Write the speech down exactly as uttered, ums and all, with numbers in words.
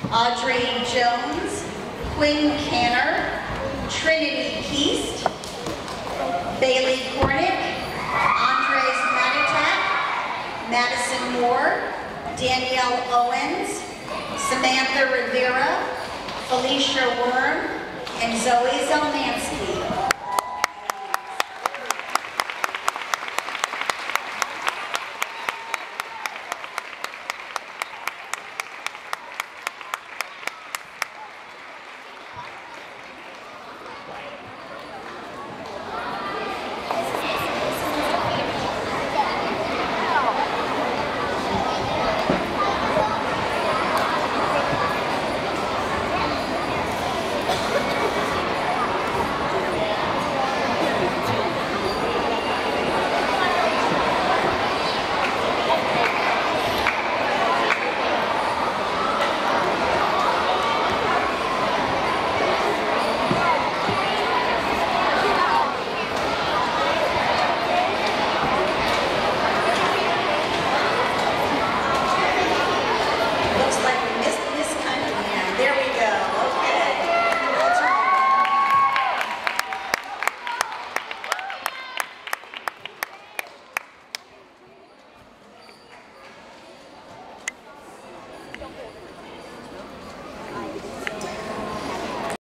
Audrey Jones, Quinn Canner, Trinity Keast, Bailey Cornick, Andres Matatak, Madison Moore, Danielle Owens, Samantha Rivera, Felicia Worm, and Zoie Zelmansky.